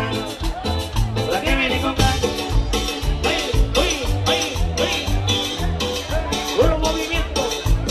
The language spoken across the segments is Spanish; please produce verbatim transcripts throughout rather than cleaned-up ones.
La que viene con ganas. Ay, ay, ay, ay. Puro movimiento.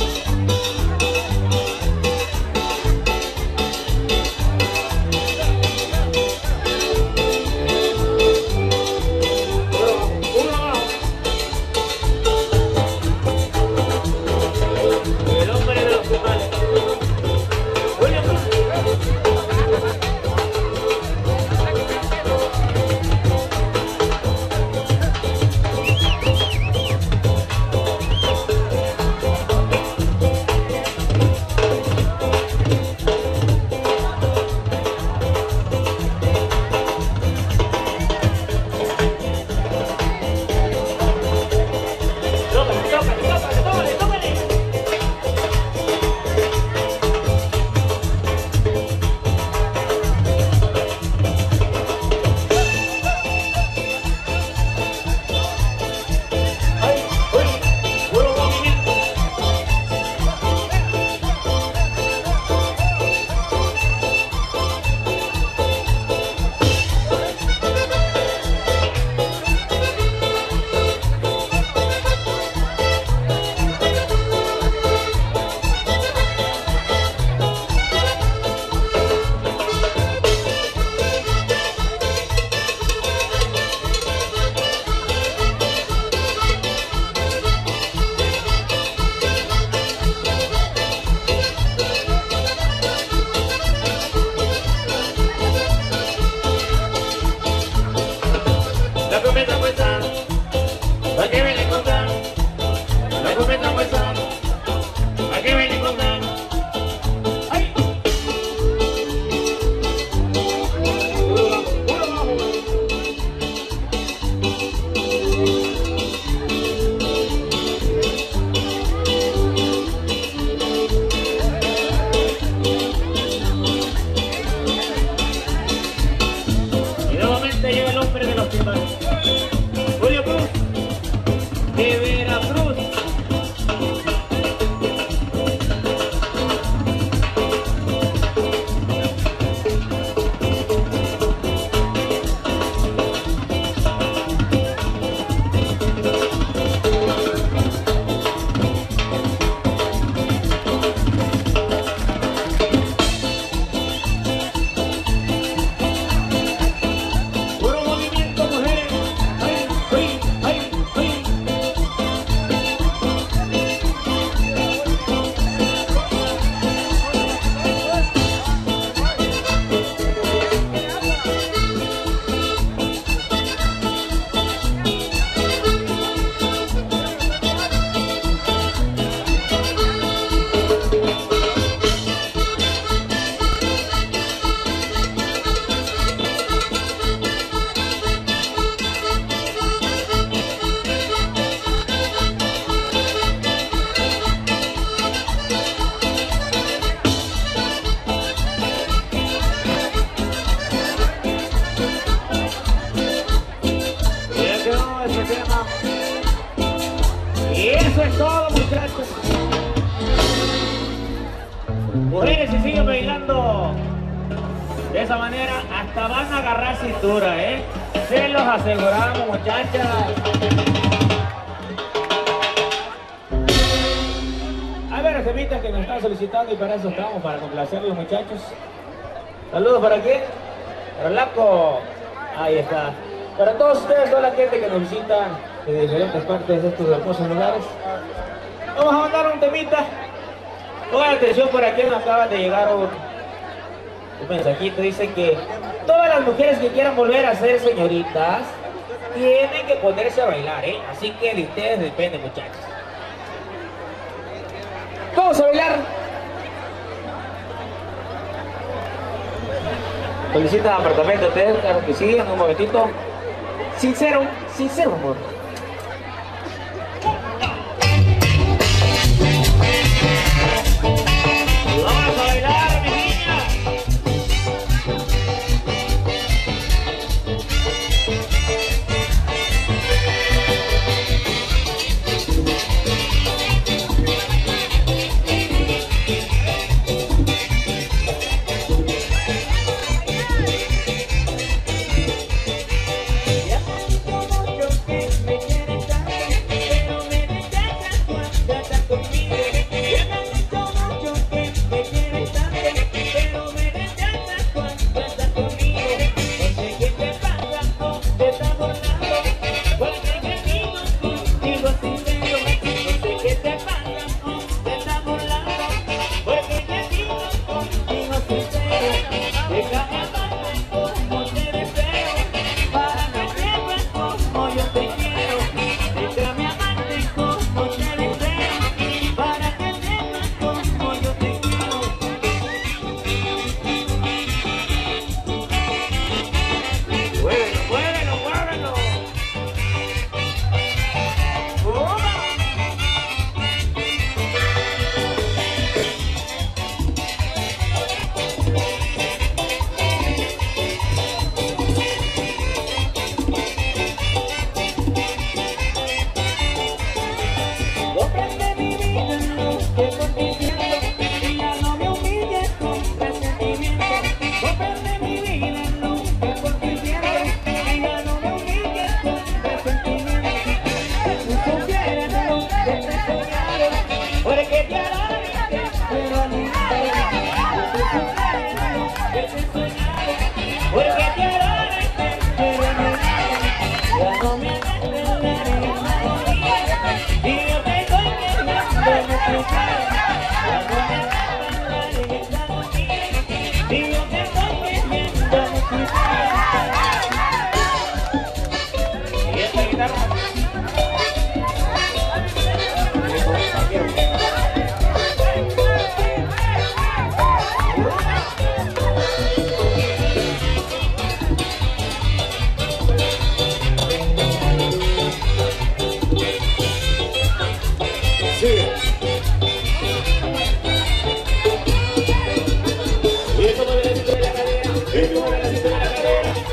La cometa puesta, ¿a qué viene con ganas? La cometa puesta, ¿a qué viene con ganas? ¡Ay! Puro, puro bajo. Y nuevamente llega el hombre de los timbales. Julio Cruz, de Veracruz. Puro movimiento, mujeres. Ay, ay, ay, ay. Ya quedó ese tema. Y eso es todo, muchachos. Mujeres, si siguen bailando de esa manera, hasta van a agarrar cintura, ¿eh? Se los aseguramos, muchachas. A ver, semitas que nos están solicitando y para eso estamos, para complacerlos, muchachos. Saludos para quién? Para Laco. Ahí está. Para todos ustedes, toda la gente que nos visita de diferentes partes de estos hermosos lugares. Vamos a mandar un temita. Pongan atención, por aquí nos acaba de llegar un, un mensajito. Dice que todas las mujeres que quieran volver a ser señoritas tienen que ponerse a bailar, ¿eh? Así que de ustedes depende, muchachos. Vamos a bailar. Solicitan apartamento ustedes, claro que sí, en un momentito. Sincero, sincero, amor. Vamos a bailar, mi niña.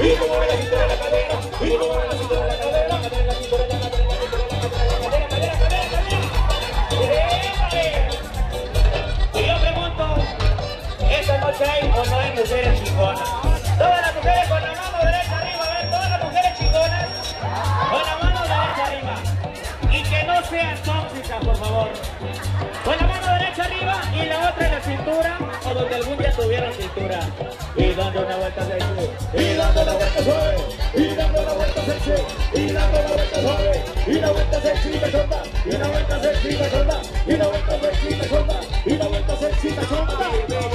y tú mueves la cintura de la cadera, y tú mueves la cintura de la cadera, la cadera, la cintura de la cadera, la cintura de la cadera, cadera, cadera, cadera, cadera. Y yo pregunto, ¿esta noche hay o no hay mujeres chingonas? Todas las mujeres con la mano derecha arriba, a ver, todas las mujeres chingonas, con la mano derecha arriba. Y que no sean tóxicas, por favor. Con la mano derecha arriba y la otra en la cintura, o donde algún día tuvieron cintura. Y dando una vuelta sexy, y dando la vuelta suave, y dando la vuelta sexy, y dando la vuelta suave, y la vuelta sexy cachonda, y la vuelta sexy cachonda, y la vuelta sexy cachonda, y la vuelta sexy cachonda.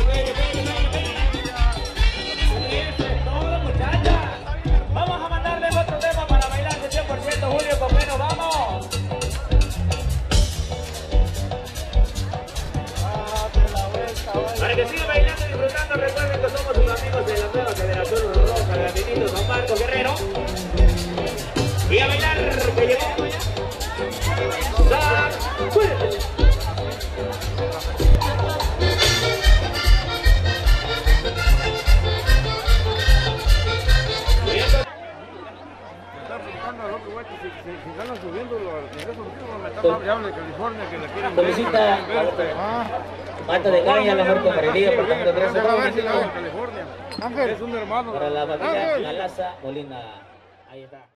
Eso es todo, muchachas. Vamos a mandarles otro tema para bailar de cien por ciento, Julio, con menos, vamos. Para que sigan bailando y disfrutando, recuerden que somos sus amigos de la nueva Generación Roja, Gabinito Don Marco Guerrero. Y a bailar, que llegó. ¡Sacude! Si están subiendo los ingresos, me están hablando de California que le quieren ver. Solicita Mata de caña, la muerte Marilía, apartamento tres. California. Ángel. Es un hermano. Para la familia Nalaza Molina. Ahí está.